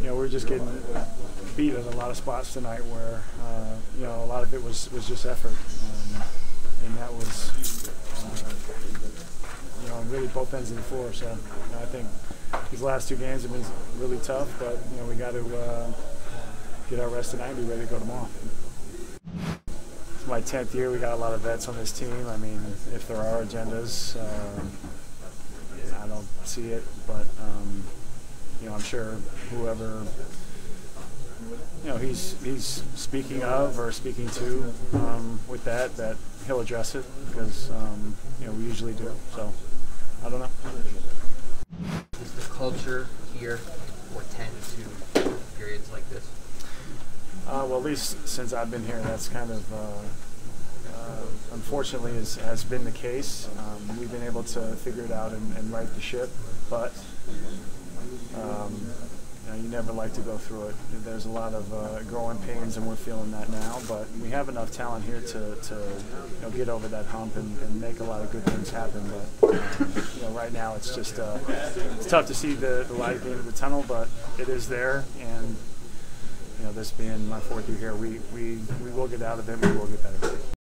we're just getting beat at a lot of spots tonight where, a lot of it was just effort. And that was, really both ends of the floor. So I think these last two games have been really tough, but, we got to get our rest tonight and be ready to go tomorrow. It's my 10th year. We got a lot of vets on this team. I mean, if there are agendas, I don't see it, but I'm sure whoever he's speaking of or speaking to with that he'll address it because we usually do. So I don't know. Does the culture here portend to periods like this? Well, at least since I've been here, that's kind of unfortunately has been the case. We've been able to figure it out and right the ship, but you never like to go through it. There's a lot of growing pains, and we're feeling that now. But we have enough talent here to get over that hump and make a lot of good things happen. But right now, it's just it's tough to see the light at the end of the tunnel, but it is there. And this being my 4th year here, we will get out of it. We will get better.